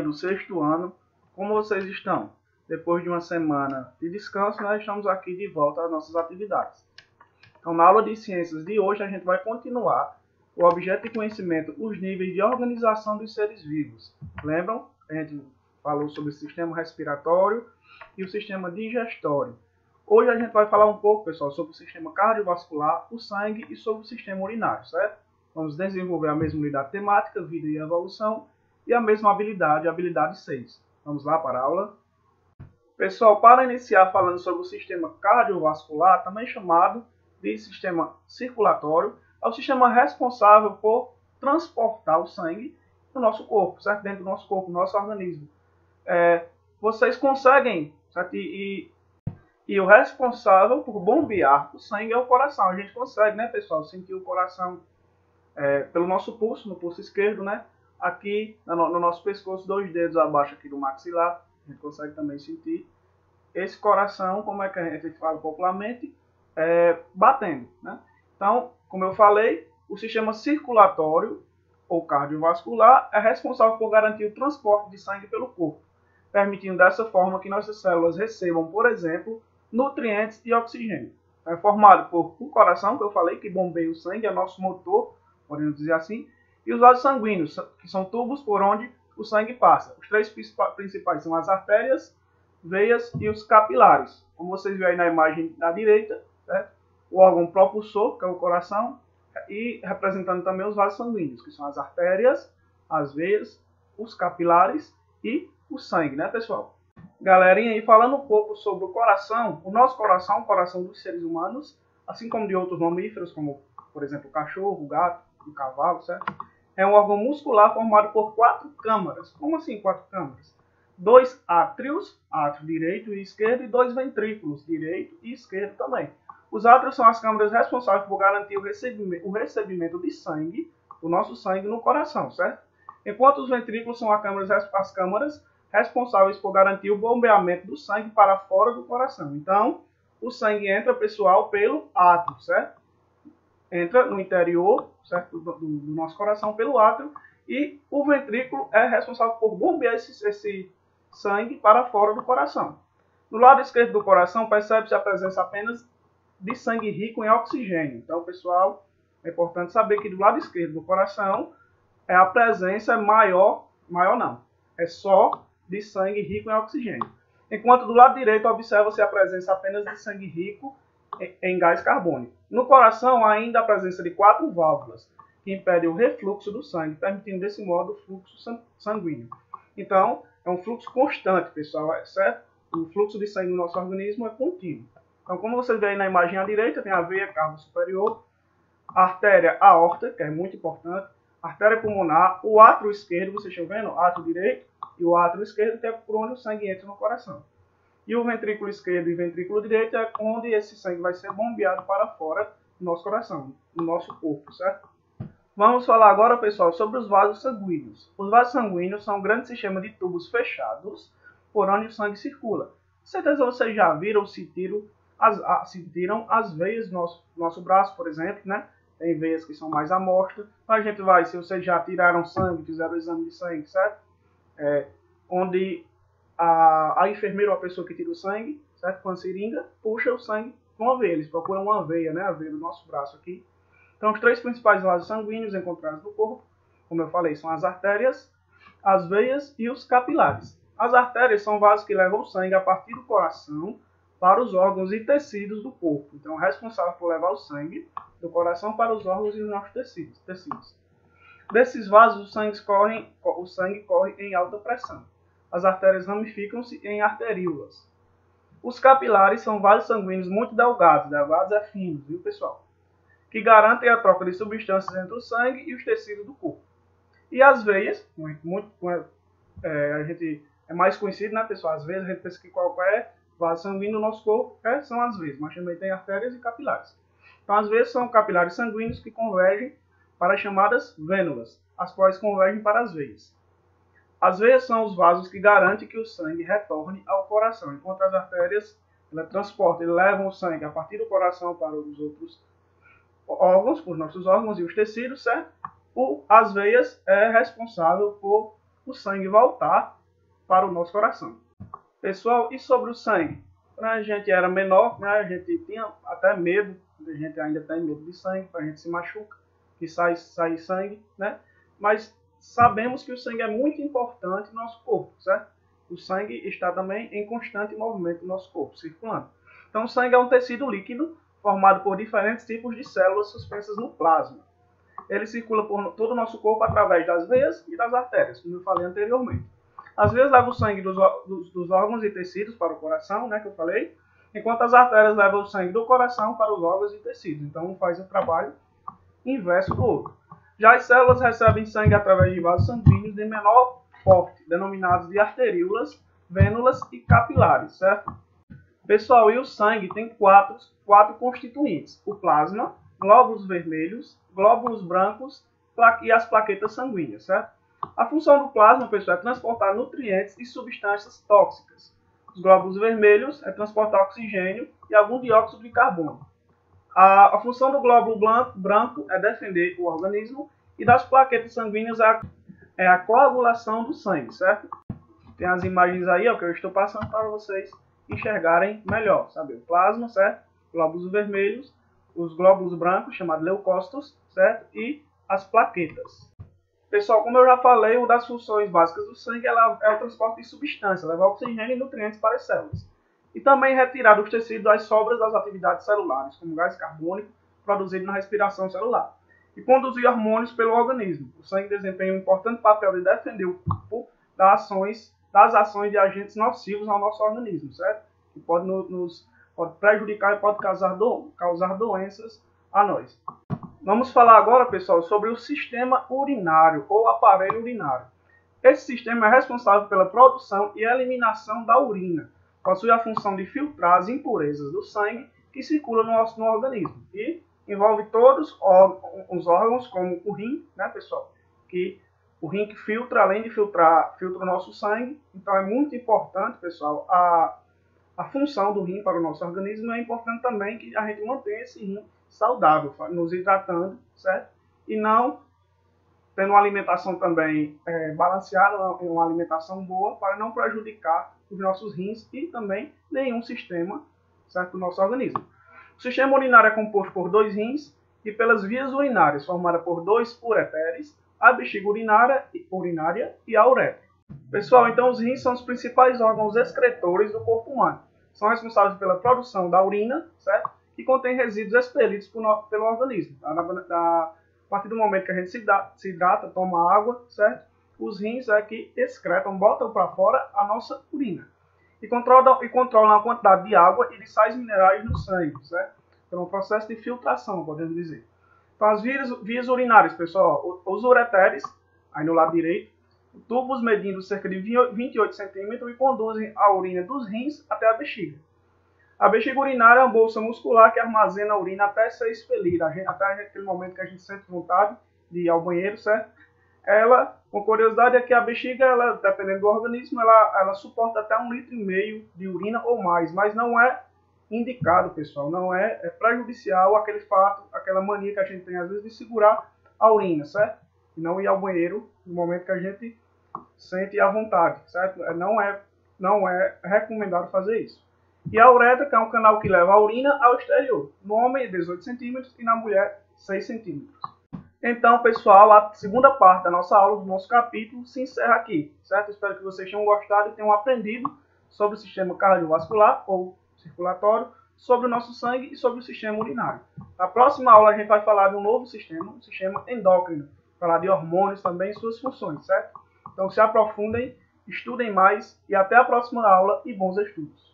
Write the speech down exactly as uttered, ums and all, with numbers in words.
do sexto ano, como vocês estão? Depois de uma semana de descanso, nós estamos aqui de volta às nossas atividades. Então, na aula de ciências de hoje, a gente vai continuar o objeto de conhecimento, os níveis de organização dos seres vivos. Lembram? A gente falou sobre o sistema respiratório e o sistema digestório. Hoje a gente vai falar um pouco, pessoal, sobre o sistema cardiovascular, o sangue e sobre o sistema urinário, certo? Vamos desenvolver a mesma unidade temática, vida e evolução, e a mesma habilidade, a habilidade seis. Vamos lá para a aula? Pessoal, para iniciar falando sobre o sistema cardiovascular, também chamado de sistema circulatório, é o sistema responsável por transportar o sangue no nosso corpo, certo? Dentro do nosso corpo, no nosso organismo. É, vocês conseguem, certo? E, e, e o responsável por bombear o sangue é o coração. A gente consegue, né, pessoal, sentir o coração é, pelo nosso pulso, no pulso esquerdo, né? Aqui no, no nosso pescoço, dois dedos abaixo aqui do maxilar, a gente consegue também sentir esse coração, como é que a gente fala popularmente, é, batendo, né? Então, como eu falei, o sistema circulatório ou cardiovascular é responsável por garantir o transporte de sangue pelo corpo, permitindo dessa forma que nossas células recebam, por exemplo, nutrientes e oxigênio. É formado por o coração, que eu falei, que bombeia o sangue, é nosso motor, podemos dizer assim, e os vasos sanguíneos, que são tubos por onde o sangue passa. Os três principais são as artérias, veias e os capilares. Como vocês veem aí na imagem da direita, certo? O órgão propulsor, que é o coração, e representando também os vasos sanguíneos, que são as artérias, as veias, os capilares e o sangue, né, pessoal? Galerinha, e falando um pouco sobre o coração, o nosso coração, o coração dos seres humanos, assim como de outros mamíferos, como, por exemplo, o cachorro, o gato, o cavalo, certo? É um órgão muscular formado por quatro câmaras. Como assim quatro câmaras? Dois átrios, átrio direito e esquerdo, e dois ventrículos, direito e esquerdo também. Os átrios são as câmaras responsáveis por garantir o recebimento, o recebimento de sangue, o nosso sangue, no coração, certo? Enquanto os ventrículos são as câmaras, as câmaras responsáveis por garantir o bombeamento do sangue para fora do coração. Então, o sangue entra, pessoal, pelo átrio, certo? Entra no interior, certo, do, do, do nosso coração pelo átrio, e o ventrículo é responsável por bombear esse, esse sangue para fora do coração. No lado esquerdo do coração, percebe-se a presença apenas de sangue rico em oxigênio. Então, pessoal, é importante saber que do lado esquerdo do coração é a presença maior, maior não, é só de sangue rico em oxigênio. Enquanto do lado direito observa-se a presença apenas de sangue rico em, em gás carbônico. No coração, ainda a presença de quatro válvulas, que impedem o refluxo do sangue, permitindo desse modo o fluxo sanguíneo. Então, é um fluxo constante, pessoal, certo? O fluxo de sangue no nosso organismo é contínuo. Então, como vocês veem na imagem à direita, tem a veia cava superior, a artéria aorta, que é muito importante, a artéria pulmonar, o átrio esquerdo, vocês estão vendo? O átrio direito e o átrio esquerdo, que é por onde o sangue entra no coração. E o ventrículo esquerdo e o ventrículo direito é onde esse sangue vai ser bombeado para fora do nosso coração, do nosso corpo, certo? Vamos falar agora, pessoal, sobre os vasos sanguíneos. Os vasos sanguíneos são um grande sistema de tubos fechados por onde o sangue circula. Com certeza vocês já viram ou sentiram as, sentiram as veias do nosso, nosso braço, por exemplo, né? Tem veias que são mais amostras. Então a gente vai, se vocês já tiraram sangue, fizeram o exame de sangue, certo? É, onde a, a enfermeira ou a pessoa que tira o sangue, certo? Com a seringa, puxa o sangue com a veia. Eles procuram uma veia, né? A veia do nosso braço aqui. Então, os três principais vasos sanguíneos encontrados no corpo, como eu falei, são as artérias, as veias e os capilares. As artérias são vasos que levam o sangue a partir do coração para os órgãos e tecidos do corpo. Então, é responsável por levar o sangue do coração para os órgãos e os nossos tecidos. tecidos. Desses vasos, o sangue, corre, o sangue corre em alta pressão. As artérias ramificam-se em arteríolas. Os capilares são vasos sanguíneos muito delgados, delgados é finos, viu, pessoal? Que garantem a troca de substâncias entre o sangue e os tecidos do corpo. E as veias, muito, muito é, a gente é mais conhecido, né, pessoal? As veias, a gente pensa que qualquer vaso sanguíneo no nosso corpo é, são as veias, mas também tem artérias e capilares. Então, as veias são capilares sanguíneos que convergem para as chamadas vênulas, as quais convergem para as veias. As veias são os vasos que garantem que o sangue retorne ao coração, enquanto as artérias ela transportam, elas levam o sangue a partir do coração para os outros órgãos, por nossos órgãos e os tecidos, certo? O, as veias é responsável por o sangue voltar para o nosso coração. Pessoal, e sobre o sangue? Quando a gente era menor, né, a gente tinha até medo, a gente ainda tem medo de sangue, a gente se machuca, que sai, sai sangue, né? Mas sabemos que o sangue é muito importante no nosso corpo, certo? O sangue está também em constante movimento no nosso corpo, circulando. Então o sangue é um tecido líquido formado por diferentes tipos de células suspensas no plasma. Ele circula por todo o nosso corpo através das veias e das artérias, como eu falei anteriormente. As veias levam o sangue dos, dos, dos órgãos e tecidos para o coração, né, que eu falei, enquanto as artérias levam o sangue do coração para os órgãos e tecidos. Então, um faz o trabalho inverso do outro. Já as células recebem sangue através de vasos sanguíneos de menor porte, denominados de arteríolas, vênulas e capilares, certo? Pessoal, e o sangue tem quatro, quatro constituintes: o plasma, glóbulos vermelhos, glóbulos brancos e as plaquetas sanguíneas, certo? A função do plasma, pessoal, é transportar nutrientes e substâncias tóxicas. Os glóbulos vermelhos é transportar oxigênio e algum dióxido de carbono. A, a função do glóbulo branco é defender o organismo e das plaquetas sanguíneas é a, é a coagulação do sangue, certo? Tem as imagens aí, ó, que eu estou passando para vocês enxergarem melhor, sabe? O plasma, certo? Glóbulos vermelhos, os glóbulos brancos, chamados leucócitos, certo? E as plaquetas. Pessoal, como eu já falei, uma das funções básicas do sangue ela é o transporte de substância, levar oxigênio e nutrientes para as células. E também retirar dos tecidos as sobras das atividades celulares, como gás carbônico produzido na respiração celular. E conduzir hormônios pelo organismo. O sangue desempenha um importante papel de defender o corpo das ações, das ações de agentes nocivos ao nosso organismo, certo? Que pode nos pode prejudicar e pode causar, do, causar doenças a nós. Vamos falar agora, pessoal, sobre o sistema urinário ou aparelho urinário. Esse sistema é responsável pela produção e eliminação da urina. Possui a função de filtrar as impurezas do sangue que circulam no nosso no organismo. E envolve todos os órgãos, como o rim, né, pessoal? Que o rim que filtra, além de filtrar, filtra o nosso sangue. Então é muito importante, pessoal, a, a função do rim para o nosso organismo. É importante também que a gente mantenha esse rim saudável, nos hidratando, certo? E não tendo uma alimentação também é, balanceada, uma alimentação boa, para não prejudicar os nossos rins e também nenhum sistema, certo, do nosso organismo. O sistema urinário é composto por dois rins e pelas vias urinárias, formada por dois ureteres, a bexiga urinária, urinária e a uretra. Pessoal, então os rins são os principais órgãos excretores do corpo humano. São responsáveis pela produção da urina, certo? Que contém resíduos expelidos por, pelo organismo. Tá? Da, da, a partir do momento que a gente se, da, se hidrata, toma água, certo? Os rins é que excretam, botam para fora a nossa urina. E controlam, e controlam a quantidade de água e de sais minerais no sangue, certo? Então, é um processo de filtração, podemos dizer. Então, as vias, vias urinárias, pessoal, os ureteres, aí no lado direito, tubos medindo cerca de vinte e oito centímetros e conduzem a urina dos rins até a bexiga. A bexiga urinária é uma bolsa muscular que armazena a urina até ser expelida, até aquele momento que a gente sente vontade de ir ao banheiro, certo? Ela, com curiosidade, é que a bexiga, ela, dependendo do organismo, ela, ela suporta até um litro e meio de urina ou mais, mas não é indicado, pessoal, não é, é prejudicial aquele fato, aquela mania que a gente tem às vezes de segurar a urina, certo? E não ir ao banheiro no momento que a gente sente à vontade, certo? Não é, não é recomendado fazer isso. E a uretra, que é um canal que leva a urina ao exterior. No homem, dezoito centímetros e na mulher, seis centímetros. Então, pessoal, a segunda parte da nossa aula, do nosso capítulo, se encerra aqui, certo? Espero que vocês tenham gostado e tenham aprendido sobre o sistema cardiovascular ou circulatório, sobre o nosso sangue e sobre o sistema urinário. Na próxima aula, a gente vai falar de um novo sistema, um sistema endócrino. Falar de hormônios também e suas funções, certo? Então, se aprofundem, estudem mais e até a próxima aula e bons estudos.